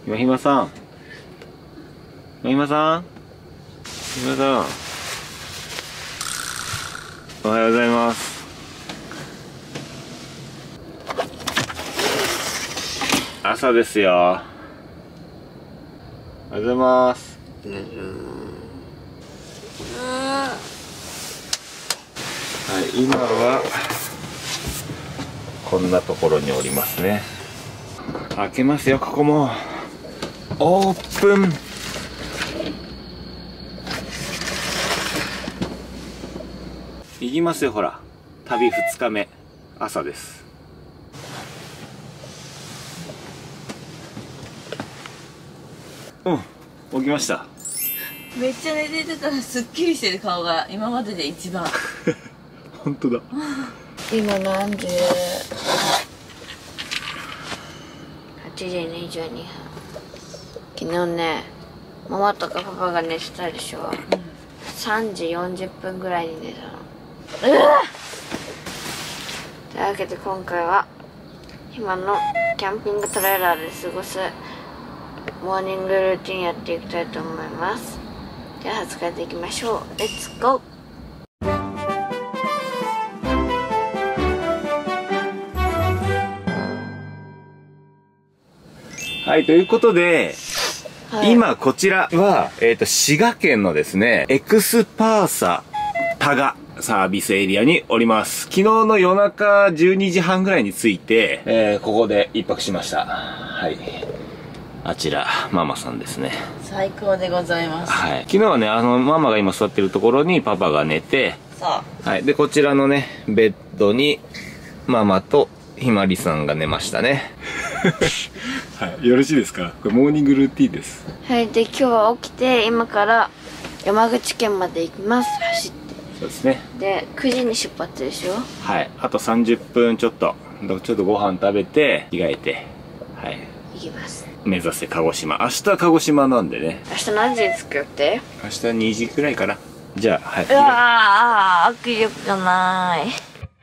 ひまさん。ひまさん。ひまさん。おはようございます。朝ですよ。おはようございます。はい、今はこんなところにおりますね。開けますよ、ここも。オープン。行きますよ、ほら。旅2日目、朝です。うん、起きました。 めっちゃ寝てたらすっきりしてる顔が今までで一番。 本当だ。 今何時？ 8時22分。昨日ね、ママとかパパが寝てたでしょ。3時40分ぐらいに寝たの。というわけで今回は今のキャンピングトレーラーで過ごすモーニングルーティンやっていきたいと思います。では始めていきましょう。レッツゴー。 はい、ということで、はい、今こちらは、滋賀県のですね、エクスパーサ多賀サービスエリアにおります。昨日の夜中12時半ぐらいに着いて、ここで一泊しました。はい。あちら、ママさんですね。 最高でございます。 はい。昨日はね、ママが今座ってるところにパパが寝て、はい。で、こちらのね、ベッドに、ママとひまりさんが寝ましたね。はい。よろしいですか？これモーニングルーティンです。 はい。で、今日は起きて、今から山口県まで行きます。走って。 そうですね。 で、9時に出発でしょ？ はい。あと30分ちょっとご飯食べて、着替えて、はい。 行きます。 目指せ鹿児島。明日は鹿児島なんでね。 明日何時に着く予定？ 明日2時くらいかな。じゃあ、はい。 うわー、握力がない。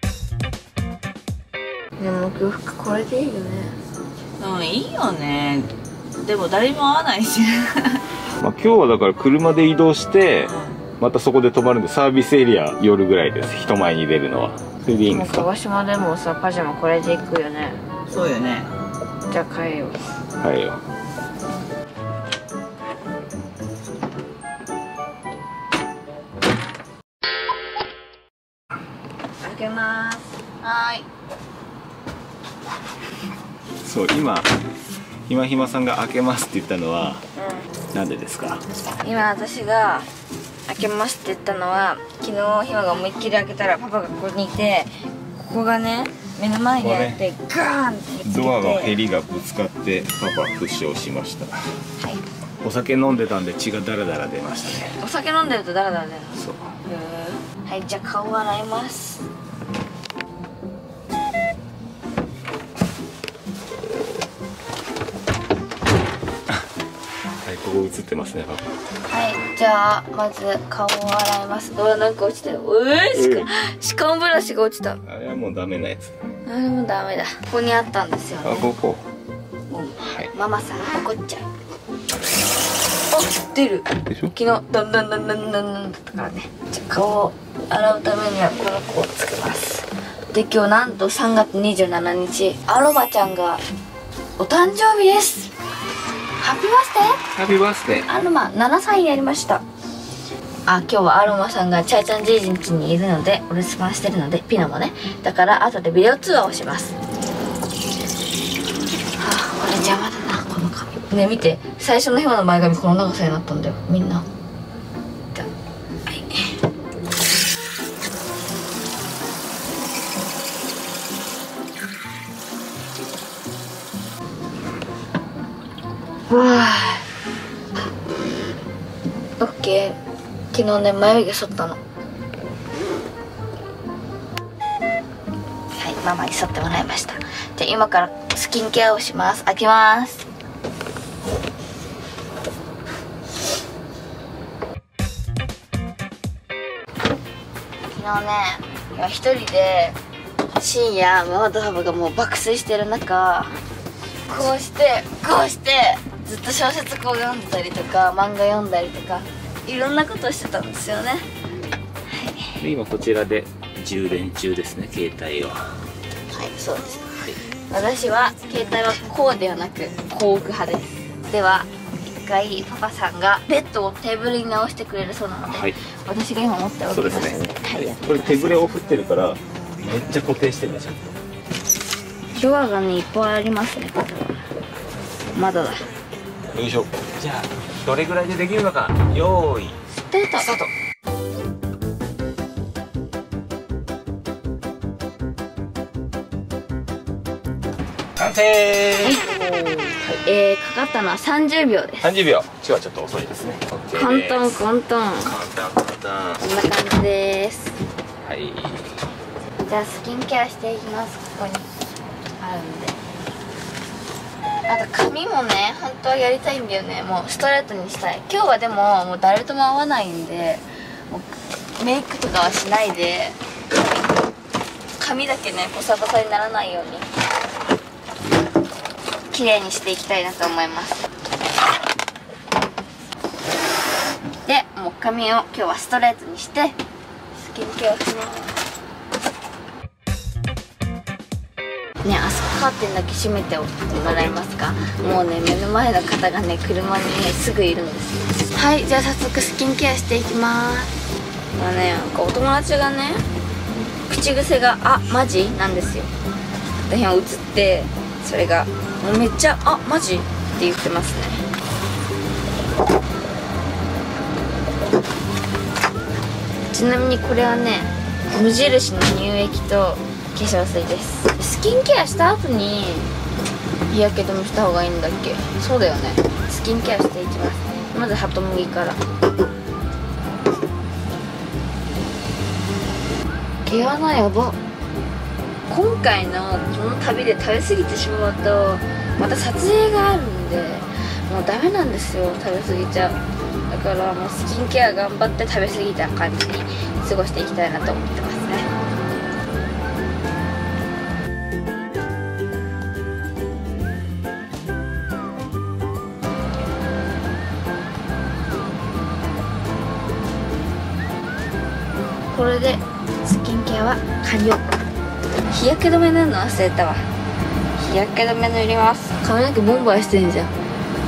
でも空腹これでいいよね。うん、いいよね。でも誰にも会わないし。 まあ今日はだから車で移動して、またそこで泊まるんで、サービスエリア夜ぐらいです。人前に出るのは。それでいいんですか？ 鹿児島でもさ、パジャマこれで行くよね。そうよね。じゃあ帰るよ。 帰るよ。 開けます。はーい。 そう、今ひまさんが開けますって言ったのは、なんでですか？ 今私が開けますって言ったのは、昨日ひまが思いっきり開けたらパパがここにいて、ここがね、目の前にあってガーンってつけて、 ドアのヘリがぶつかってパパ負傷しました。 はい。 お酒飲んでたんで血がダラダラ出ましたね。 お酒飲んでるとダラダラ出るの？ そう。 はい、じゃあ顔を洗います。 はい、ここ映ってますね、パパ。 はい、じゃあまず顔を洗います。うわ、なんか落ちたよ。歯間ブラシが落ちた。 あれはもうダメなやつ。 あれもダメだ。ここにあったんですよね。 あ、ここ。 はい。 はい。 ママさん怒っちゃう。あ、出る。 でしょ？ 昨日だんだんだんだんだんだったからね。じゃあ顔を洗うためにはこの子をつけます。で、今日なんと3月27日、アロマちゃんがお誕生日です。ハッピーバースデー。 ハッピーバースデー。 アロマ7歳になりました。あ、今日はアロマさんがチャイちゃんじいじん家にいるのでお留守番してるので、ピノもね、だから後でビデオ通話をします。はあ、これ邪魔だな、この髪ね。見て、最初のひまの前髪この長さになったんだよ、みんな。はい、わあ、オッケー。昨日ね、眉毛剃ったの。はい、ママに剃ってもらいました。じゃあ今からスキンケアをします。開けます。昨日ね、今一人で深夜ママとパパがもう爆睡してる中、こうしてずっと小説こう読んでたりとか漫画読んだりとかいろんなことをしてたんですよね。 で今こちらで充電中ですね、携帯を。 はい、そうです。私は携帯はこうではなくこう置く派です。では一回パパさんがベッドをテーブルに直してくれるそうなので、はい、私が今持っておきます。 そうですね、はい、これ手ぶれを振ってるからめっちゃ固定してるね。ちゃんとドアがねいっぱいありますね。これはまだだ。 よいしょ。じゃあどれぐらいでできるのか、よーいスタート。完成。 はい、かかったのは30秒です。 30秒。今日はちょっと遅いですね。 簡単。こんな感じです。 はい。 じゃあスキンケアしていきます。ここにあるんで。あと髪もね、本当はやりたいんだよね。もうストレートにしたい。今日はでももう誰とも会わないんで、もうメイクとかはしないで、髪だけねボサボサにならないように綺麗にしていきたいなと思います。でもう髪を今日はストレートにしてスキンケアします。ね、あそこカーテンだけ閉めておいてもらえますか。もうね目の前の方がね車にねすぐいるんですよ。はい、じゃあ早速スキンケアしていきます。まあね、なんかお友達がね口癖が「あマジ?」なんですよ。私も映ってそれがもうめっちゃ「あマジ?」って言ってますね。ちなみにこれはね無印の乳液と化粧水です。スキンケアした後に日焼け止めした方がいいんだっけ。そうだよね。スキンケアしていきます。まずハトムギから。毛穴やば。今回のこの旅で食べ過ぎてしまうとまた撮影があるんでもうダメなんですよ、食べ過ぎちゃう。だからもうスキンケア頑張って食べ過ぎた感じに過ごしていきたいなと思ってますね。これでスキンケアは完了。日焼け止め塗るの忘れたわ。日焼け止め塗ります。髪の毛ボンバイしてんじゃん。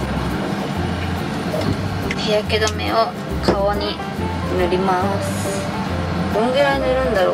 日焼け止めを顔に塗ります。どんぐらい塗るんだろう。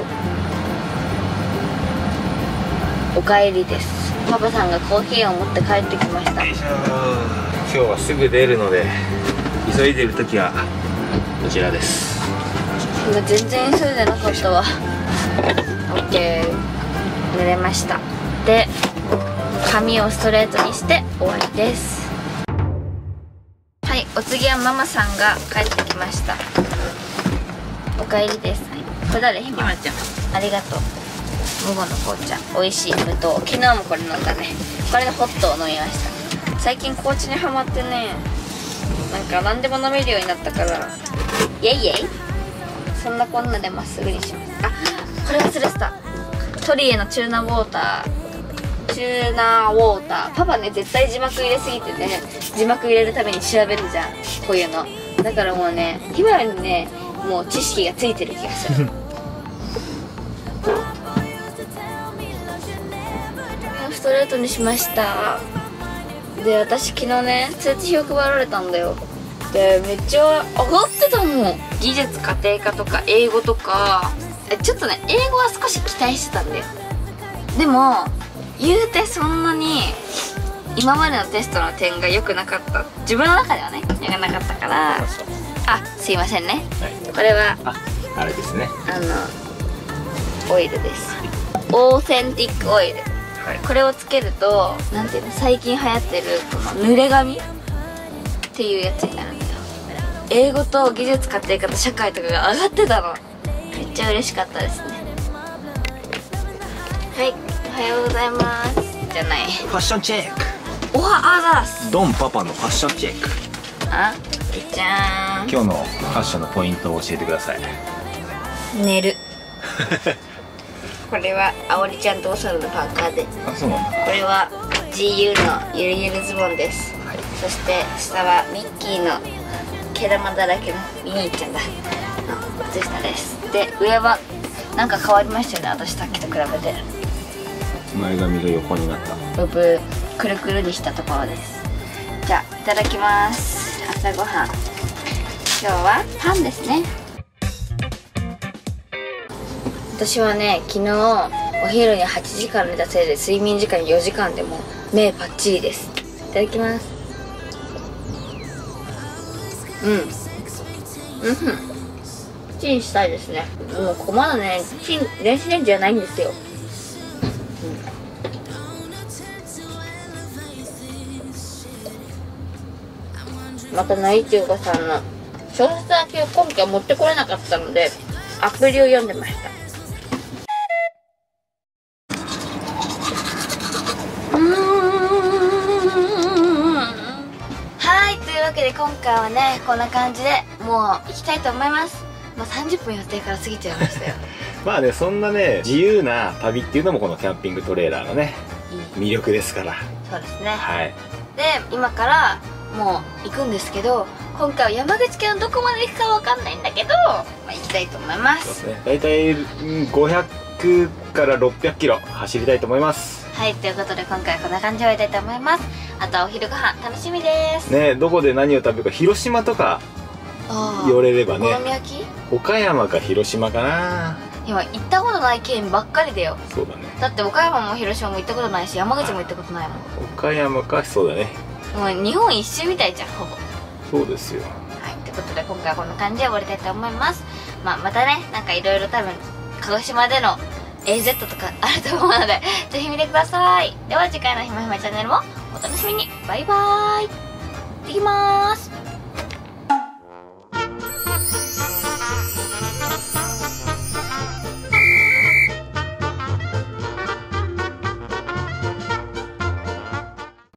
おかえりです。パパさんがコーヒーを持って帰ってきました。よいしょ。 今日はすぐ出るので急いでる時はこちらです。 今全然急いでなかったわ。オッケー、塗れました。で髪をストレートにして終わりです。はい、お次はママさんが帰ってきました。おかえりです。これ誰？ひまちゃん。ありがとう。午後の紅茶美味しい無糖。昨日もこれ飲んだね。これでホットを飲みました。最近紅茶にハマってね、なんか何でも飲めるようになったからイエイイエイ。そんなこんなでまっすぐにします。あ、これ忘れてた。トリエのチューナーウォーター。パパね絶対字幕入れすぎてね、字幕入れるために調べるじゃん、こういうの。だからもうねひまにねもう知識がついてる気がする。ストレートにしました。で私昨日ね通知表配られたんだよ。でめっちゃ上がってたもん。技術家庭科とか英語とかちょっとね英語は少し期待してたんだよ。でも言うてそんなに今までのテストの点が良くなかった、自分の中ではね良くなかったから。あ、すいませんね、はい、これはあれですね、 オイルです。オーセンティックオイル、はい、これをつけるとなんていうの、最近流行ってるこの濡れ髪っていうやつになるんだよ。英語と技術家庭科と社会とかが上がってたの。めっちゃ嬉しかったですね。はい、おはようございますじゃない、 ファッションチェック。 おはあざす。 ドンパパのファッションチェック。 あ、いっちゃーん。 今日のファッションのポイントを教えてください。 寝る。これはあおりちゃんとおさるのパーカーで。 あ、そうなんだ。 これは GU のゆるゆるズボンです。はい、 そして下はミッキーの毛玉だらけのミニーちゃんだの靴下です。で上はなんか変わりましたよね、私さっきと比べて。 前髪が横になった。 ブブくるくるにしたところです。じゃあいただきます。朝ごはん、今日はパンですね。私はね、昨日お昼に8時間寝たせいで睡眠時間4時間でもう目パッチリです。いただきます。チンしたいですね。もうここまだね、電子レンジじゃないんですよ。またナイチューガさんの小説だけ今期は持ってこれなかったのでアプリを読んでました。はい、というわけで今回はね、こんな感じでもう行きたいと思います。30分予定から過ぎちゃいましたよ。 まあね、そんなね、自由な旅っていうのもこのキャンピングトレーラーのね、魅力ですから。 そうですね。 はい。 で、今からもう行くんですけど、今回は山口県のどこまで行くかわかんないんだけど、行きたいと思います。 そうですね。だいたい500から600キロ走りたいと思います。 はい、ということで今回はこんな感じで終わりたいと思います。あとはお昼ご飯楽しみです。 ね、どこで何を食べるか、広島とか寄れればね。 お好み焼き？ 岡山か広島かな。 今行ったことない県ばっかりだよ。 そうだね。 だって岡山も広島も行ったことないし、山口も行ったことないもん。 岡山か、そうだね。 もう日本一周みたいじゃん、ほぼ。 そうですよ。 はい、ということで今回はこんな感じで終わりたいと思います。またね、なんかいろいろ多分鹿児島での AZ とかあると思うのでぜひ見てください。では次回のひまひまチャンネルもお楽しみに。バイバーイ。行ってきまーす。